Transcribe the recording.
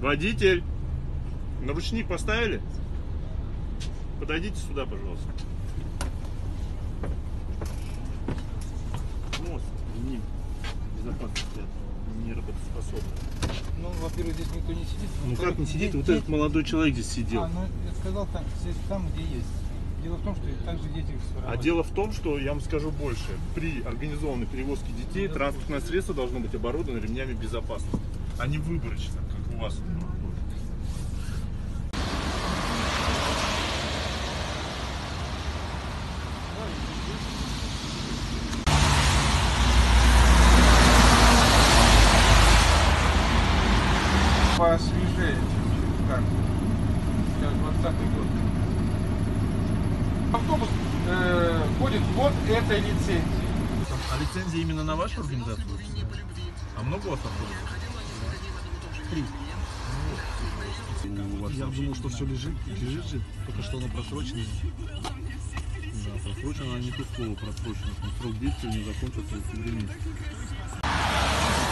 Водитель, наручник поставили? Подойдите сюда, пожалуйста. Нос, не безопасности, не работоспособный. Ну, во-первых, здесь никто не сидит. Ну как не сидит? Вот этот молодой человек здесь сидел. Ну, я сказал, там, где есть. Дело в том, что также дети А дело в том, что я вам скажу больше. При организованной перевозке детей транспортное средство должно быть оборудовано ремнями безопасности, а не выборочно, как у вас. Посвежее. Так. Сейчас 20-й год. Автобус ходит под этой лицензией. А лицензия именно на вашу организацию? А много у вас автобусов? 3. Я думал, что все лежит же, только что оно просрочено. Да, просрочено, а не то слово просрочено. Срок действия не закончился в 3 месяца.